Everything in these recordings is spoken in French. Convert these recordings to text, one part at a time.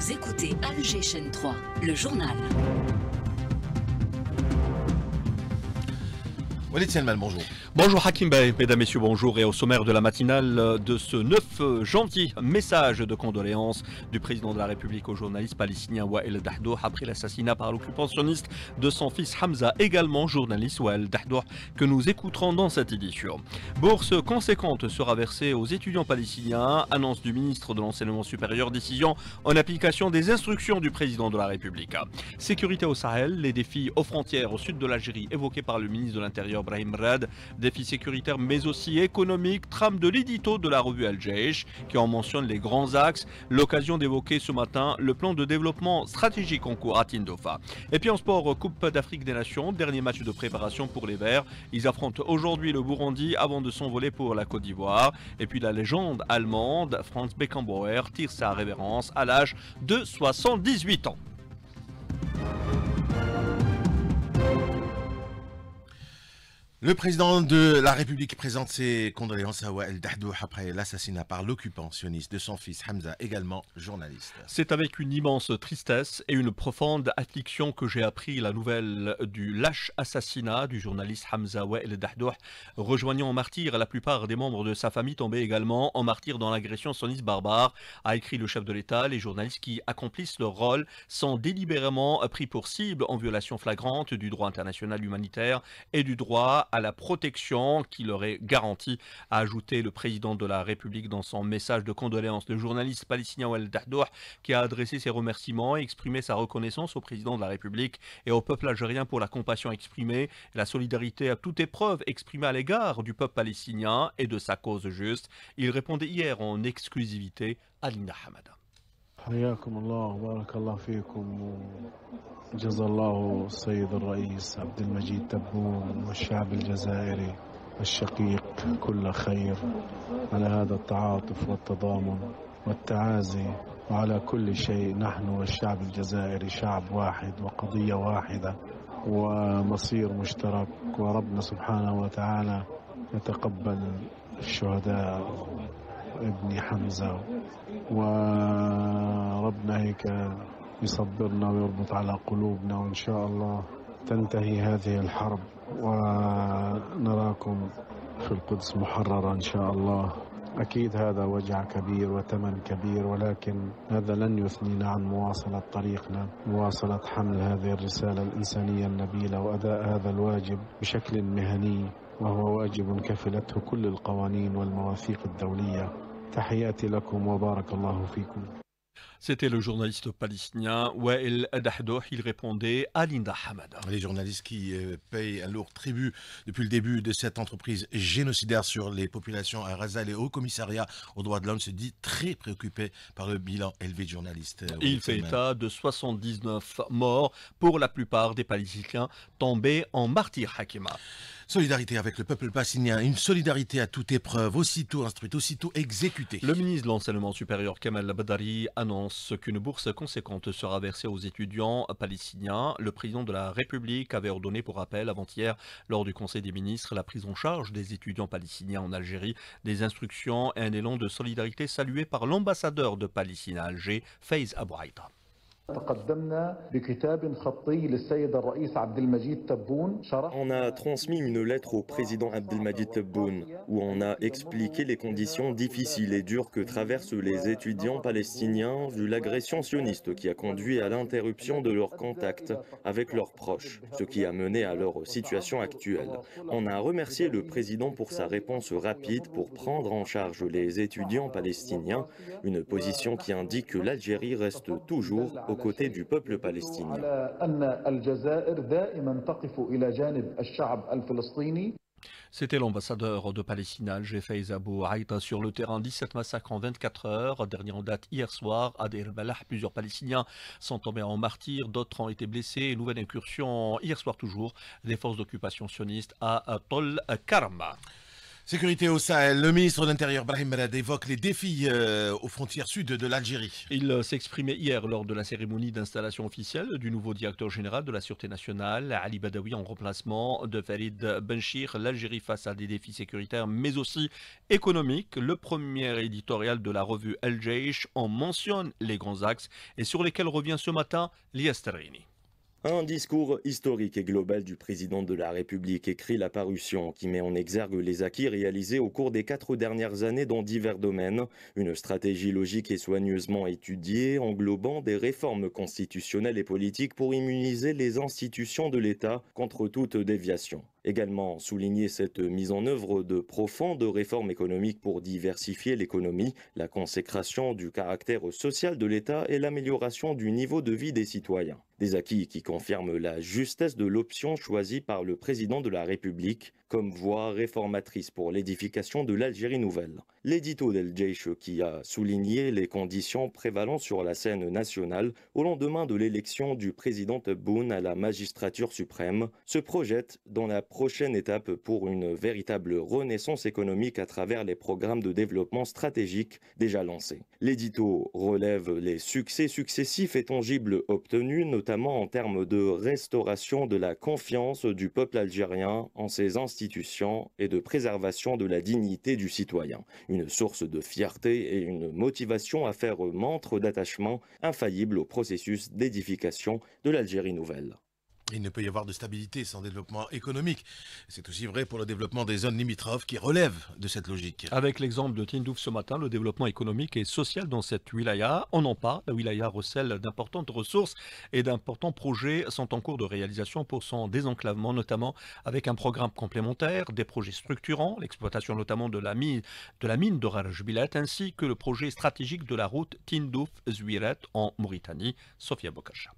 Vous écoutez Alger chaîne 3, le journal. Walid Selman, bonjour. Bonjour Hakim Bey, mesdames, messieurs, bonjour. Et au sommaire de la matinale de ce 9 janvier, message de condoléances du président de la République au journaliste palestinien Wael Dahdoh après l'assassinat par l'occupant sioniste de son fils Hamza, également journaliste Wael Dahdoh, que nous écouterons dans cette édition. Bourse conséquente sera versée aux étudiants palestiniens, annonce du ministre de l'Enseignement supérieur, décision en application des instructions du président de la République. Sécurité au Sahel, les défis aux frontières au sud de l'Algérie évoqués par le ministre de l'Intérieur Brahim Rad, défis sécuritaires mais aussi économiques, trame de l'édito de la revue Al-Jaish qui en mentionne les grands axes, l'occasion d'évoquer ce matin le plan de développement stratégique en cours à Tindouf. Et puis en sport, Coupe d'Afrique des Nations, dernier match de préparation pour les Verts, ils affrontent aujourd'hui le Burundi avant de s'envoler pour la Côte d'Ivoire. Et puis la légende allemande Franz Beckenbauer tire sa révérence à l'âge de 78 ans. Le président de la République présente ses condoléances à Wael Dahdoh après l'assassinat par l'occupant sioniste de son fils Hamza, également journaliste. C'est avec une immense tristesse et une profonde affliction que j'ai appris la nouvelle du lâche assassinat du journaliste Hamza Wael Dahdoh, rejoignant en martyr la plupart des membres de sa famille tombés également en martyr dans l'agression sioniste barbare, a écrit le chef de l'État. Les journalistes qui accomplissent leur rôle sont délibérément pris pour cible en violation flagrante du droit international humanitaire et du droit à la protection qui leur est garantie, a ajouté le président de la République dans son message de condoléances. Le journaliste palestinien Wael Dahdoh qui a adressé ses remerciements et exprimé sa reconnaissance au président de la République et au peuple algérien pour la compassion exprimée, la solidarité à toute épreuve exprimée à l'égard du peuple palestinien et de sa cause juste. Il répondait hier en exclusivité à Linda Hamada. حياكم الله وبارك الله فيكم وجزا الله السيد الرئيس عبد المجيد تبون والشعب الجزائري الشقيق كل خير على هذا التعاطف والتضامن والتعازي وعلى كل شيء. نحن والشعب الجزائري شعب واحد وقضية واحدة ومصير مشترك، وربنا سبحانه وتعالى يتقبل الشهداء ابن حمزة وربنا هيك يصبرنا ويربط على قلوبنا، وإن شاء الله تنتهي هذه الحرب ونراكم في القدس محررة إن شاء الله. أكيد هذا وجع كبير وثمن كبير، ولكن هذا لن يثنينا عن مواصلة طريقنا، مواصلة حمل هذه الرسالة الإنسانية النبيلة وأداء هذا الواجب بشكل مهني، وهو واجب كفلته كل القوانين والمواثيق الدولية. تحياتي لكم وبارك الله فيكم. C'était le journaliste palestinien Wael Dahdoh. Il répondait à Linda Hamada. Les journalistes qui payent un lourd tribut depuis le début de cette entreprise génocidaire sur les populations à Gaza, les hauts commissariats aux droits de l'homme se dit très préoccupé par le bilan élevé de journalistes. Il fait état de 79 morts pour la plupart des Palestiniens tombés en martyr, Hakima. Solidarité avec le peuple palestinien, une solidarité à toute épreuve, aussitôt instruite, aussitôt exécutée. Le ministre de l'Enseignement supérieur Kamal Badari annonce qu'une bourse conséquente sera versée aux étudiants palestiniens. Le président de la République avait ordonné pour rappel avant-hier lors du Conseil des ministres la prise en charge des étudiants palestiniens en Algérie, des instructions et un élan de solidarité salué par l'ambassadeur de Palestine à Alger, Faiz Abou Aïta. On a transmis une lettre au président Abdelmadjid Tebboune où on a expliqué les conditions difficiles et dures que traversent les étudiants palestiniens vu l'agression sioniste qui a conduit à l'interruption de leurs contacts avec leurs proches, ce qui a mené à leur situation actuelle. On a remercié le président pour sa réponse rapide pour prendre en charge les étudiants palestiniens, une position qui indique que l'Algérie reste toujours aux côtés du peuple palestinien. C'était l'ambassadeur de Palestine à Alger, Faiz Abou Aïta, sur le terrain. 17 massacres en 24 heures. Dernière en date hier soir à Deir el-Balah. Plusieurs Palestiniens sont tombés en martyrs, d'autres ont été blessés. Nouvelle incursion hier soir toujours des forces d'occupation sionistes à Tol Karma. Sécurité au Sahel, le ministre de l'Intérieur Brahim Merad évoque les défis aux frontières sud de l'Algérie. Il s'exprimait hier lors de la cérémonie d'installation officielle du nouveau directeur général de la Sûreté nationale, Ali Badawi, en remplacement de Farid Benchir. L'Algérie face à des défis sécuritaires mais aussi économiques. Le premier éditorial de la revue El Jaish en mentionne les grands axes et sur lesquels revient ce matin Lias Terrini. Un discours historique et global du président de la République, écrit la parution, qui met en exergue les acquis réalisés au cours des 4 dernières années dans divers domaines. Une stratégie logique et soigneusement étudiée, englobant des réformes constitutionnelles et politiques pour immuniser les institutions de l'État contre toute déviation. Également souligner cette mise en œuvre de profondes réformes économiques pour diversifier l'économie, la consécration du caractère social de l'État et l'amélioration du niveau de vie des citoyens. Des acquis qui confirment la justesse de l'option choisie par le président de la République comme voie réformatrice pour l'édification de l'Algérie nouvelle. L'édito d'El Jaish qui a souligné les conditions prévalant sur la scène nationale au lendemain de l'élection du président Tebboune à la magistrature suprême se projette dans la prochaine étape pour une véritable renaissance économique à travers les programmes de développement stratégique déjà lancés. L'édito relève les succès successifs et tangibles obtenus, notamment en termes de restauration de la confiance du peuple algérien en ses institutions et de préservation de la dignité du citoyen. Une source de fierté et une motivation à faire montre d'attachement infaillible au processus d'édification de l'Algérie nouvelle. Il ne peut y avoir de stabilité sans développement économique. C'est aussi vrai pour le développement des zones limitrophes qui relèvent de cette logique. Avec l'exemple de Tindouf ce matin, le développement économique et social dans cette wilaya, on en parle. La wilaya recèle d'importantes ressources et d'importants projets sont en cours de réalisation pour son désenclavement, notamment avec un programme complémentaire, des projets structurants, l'exploitation notamment de la mine de Rarajbilat, ainsi que le projet stratégique de la route Tindouf-Zouirat en Mauritanie. Sofia Bokacha.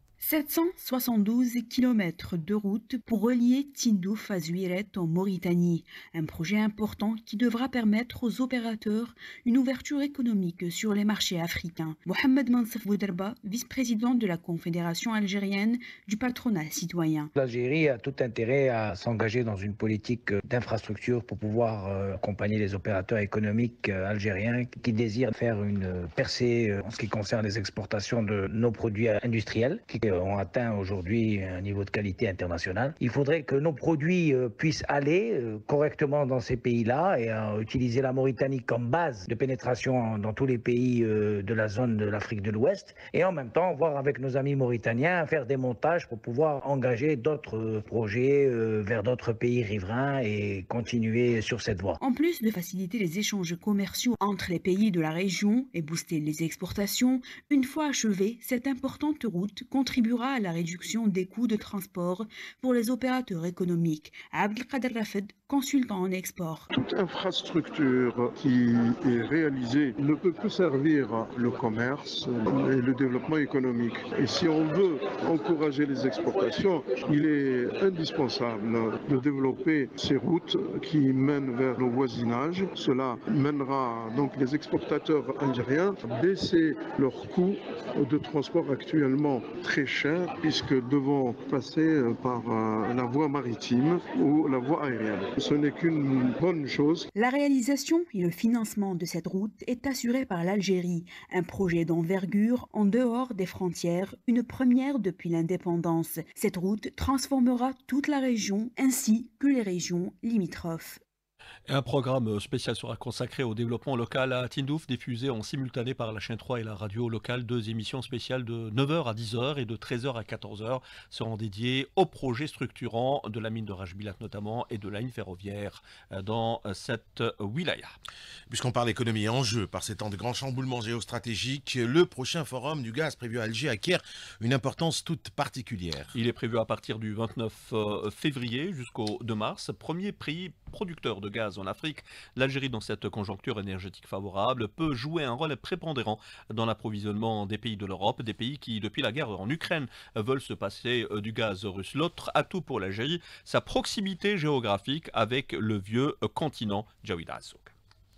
772 km de route pour relier Tindouf à Zouirat en Mauritanie. Un projet important qui devra permettre aux opérateurs une ouverture économique sur les marchés africains. Mohamed Mansef Bouderba, vice-président de la Confédération algérienne du patronat citoyen. L'Algérie a tout intérêt à s'engager dans une politique d'infrastructure pour pouvoir accompagner les opérateurs économiques algériens qui désirent faire une percée en ce qui concerne les exportations de nos produits industriels, qui ont atteint aujourd'hui un niveau de qualité international. Il faudrait que nos produits puissent aller correctement dans ces pays-là et utiliser la Mauritanie comme base de pénétration dans tous les pays de la zone de l'Afrique de l'Ouest et en même temps voir avec nos amis mauritaniens faire des montages pour pouvoir engager d'autres projets vers d'autres pays riverains et continuer sur cette voie. En plus de faciliter les échanges commerciaux entre les pays de la région et booster les exportations, une fois achevée, cette importante route contribuera à la réduction des coûts de transport pour les opérateurs économiques. Abdelkader Rafed, consultant en export. Toute infrastructure qui est réalisée ne peut que servir le commerce et le développement économique. Et si on veut encourager les exportations, il est indispensable de développer ces routes qui mènent vers le voisinage. Cela mènera donc les exportateurs algériens à baisser leurs coûts de transport actuellement très chers puisque devant passer par la voie maritime ou la voie aérienne. Ce n'est qu'une bonne chose. La réalisation et le financement de cette route est assuré par l'Algérie, un projet d'envergure en dehors des frontières, une première depuis l'indépendance. Cette route transformera toute la région ainsi que les régions limitrophes. Un programme spécial sera consacré au développement local à Tindouf, diffusé en simultané par la chaîne 3 et la radio locale. 2 émissions spéciales de 9h à 10h et de 13h à 14h seront dédiées aux projets structurants de la mine de Rajbilat notamment et de la ligne ferroviaire dans cette wilaya. Puisqu'on parle économie en jeu par ces temps de grands chamboulements géostratégiques, le prochain forum du gaz prévu à Alger acquiert une importance toute particulière. Il est prévu à partir du 29 février jusqu'au 2 mars. Premier prix producteur de gaz en Afrique, l'Algérie, dans cette conjoncture énergétique favorable, peut jouer un rôle prépondérant dans l'approvisionnement des pays de l'Europe, des pays qui, depuis la guerre en Ukraine, veulent se passer du gaz russe. L'autre atout pour l'Algérie, sa proximité géographique avec le vieux continent. Jawid Azzouk.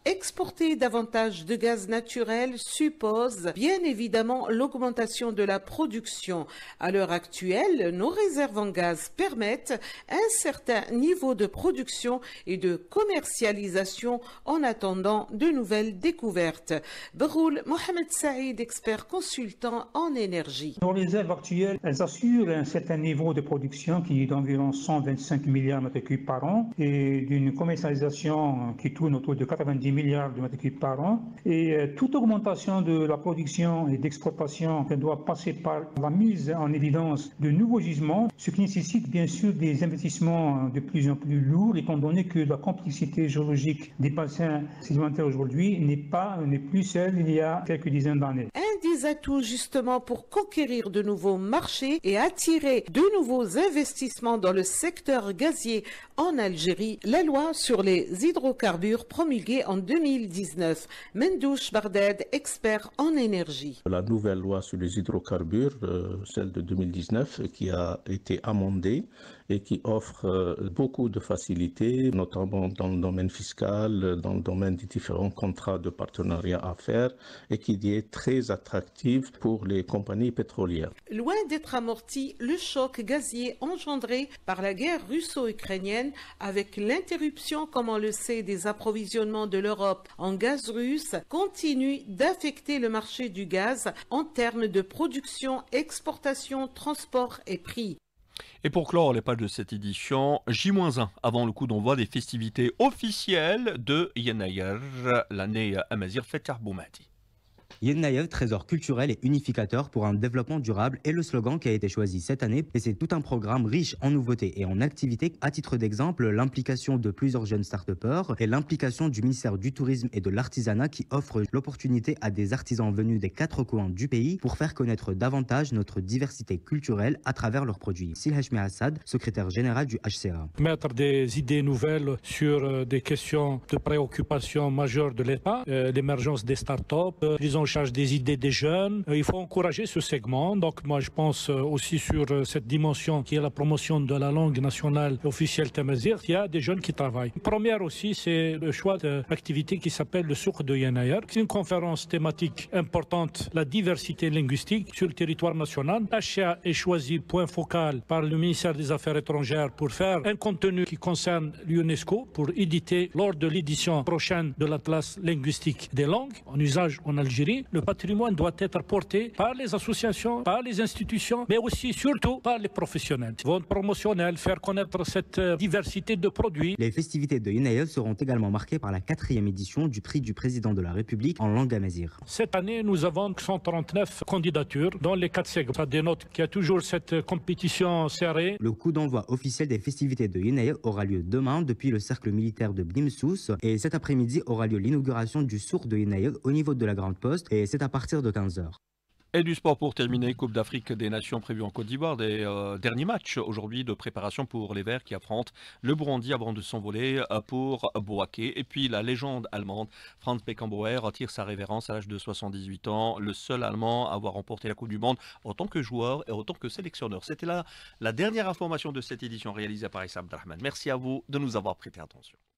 Exporter davantage de gaz naturel suppose bien évidemment l'augmentation de la production. À l'heure actuelle, nos réserves en gaz permettent un certain niveau de production et de commercialisation en attendant de nouvelles découvertes. Beroul Mohamed Saïd, expert consultant en énergie. Nos réserves actuelles, elles assurent un certain niveau de production qui est d'environ 125 milliards de mètres cubes par an et d'une commercialisation qui tourne autour de 90 milliards de mètres cubes par an. Et toute augmentation de la production et d'exploitation doit passer par la mise en évidence de nouveaux gisements, ce qui nécessite bien sûr des investissements de plus en plus lourds, étant donné que la complexité géologique des bassins sédimentaires aujourd'hui n'est plus celle il y a quelques dizaines d'années. Un des atouts justement pour conquérir de nouveaux marchés et attirer de nouveaux investissements dans le secteur gazier en Algérie, la loi sur les hydrocarbures promulguée en 2019. Mendouche Barded, expert en énergie. La nouvelle loi sur les hydrocarbures, celle de 2019, qui a été amendée et qui offre beaucoup de facilités, notamment dans le domaine fiscal, dans le domaine des différents contrats de partenariat à faire et qui est très attractive pour les compagnies pétrolières. Loin d'être amorti, le choc gazier engendré par la guerre russo-ukrainienne avec l'interruption, comme on le sait, des approvisionnements de l'Europe en gaz russe continue d'affecter le marché du gaz en termes de production, exportation, transport et prix. Et pour clore les pages de cette édition, J-1 avant le coup d'envoi des festivités officielles de Yennayer, l'année Amazir Fetar Boumadi. Yennayer, trésor culturel et unificateur pour un développement durable est le slogan qui a été choisi cette année et c'est tout un programme riche en nouveautés et en activités. À titre d'exemple, l'implication de plusieurs jeunes start-upers et l'implication du ministère du Tourisme et de l'Artisanat qui offre l'opportunité à des artisans venus des 4 coins du pays pour faire connaître davantage notre diversité culturelle à travers leurs produits. Silhachmi Assad, secrétaire général du HCA. Mettre des idées nouvelles sur des questions de préoccupation majeure de l'État, l'émergence des start-up, ils ont charge des idées des jeunes. Il faut encourager ce segment. Donc moi je pense aussi sur cette dimension qui est la promotion de la langue nationale officielle Tamazigh. Il y a des jeunes qui travaillent. Première aussi, c'est le choix d'activité qui s'appelle le Souk de Yennayer. C'est une conférence thématique importante, la diversité linguistique sur le territoire national. HCA est choisi point focal par le ministère des Affaires étrangères pour faire un contenu qui concerne l'UNESCO pour éditer lors de l'édition prochaine de l'Atlas linguistique des langues en usage en Algérie. Le patrimoine doit être porté par les associations, par les institutions, mais aussi, surtout, par les professionnels. Ils vont promoutionner, faire connaître cette diversité de produits. Les festivités de Yennayer seront également marquées par la 4e édition du prix du président de la République en langue amazigh. Cette année, nous avons 139 candidatures dans les 4 segments. Ça dénote qu'il y a toujours cette compétition serrée. Le coup d'envoi officiel des festivités de Yennayer aura lieu demain depuis le cercle militaire de Bnimsous et cet après-midi aura lieu l'inauguration du souk de Yennayer au niveau de la Grande Poste. Et c'est à partir de 15h. Et du sport pour terminer, Coupe d'Afrique des Nations prévue en Côte d'Ivoire, des derniers matchs aujourd'hui de préparation pour les Verts qui affrontent le Burundi avant de s'envoler pour Bouaké. Et puis la légende allemande, Franz Beckenbauer, tire sa révérence à l'âge de 78 ans, le seul Allemand à avoir remporté la Coupe du Monde en tant que joueur et en tant que sélectionneur. C'était la dernière information de cette édition réalisée par Issa Abdelrahman. Merci à vous de nous avoir prêté attention.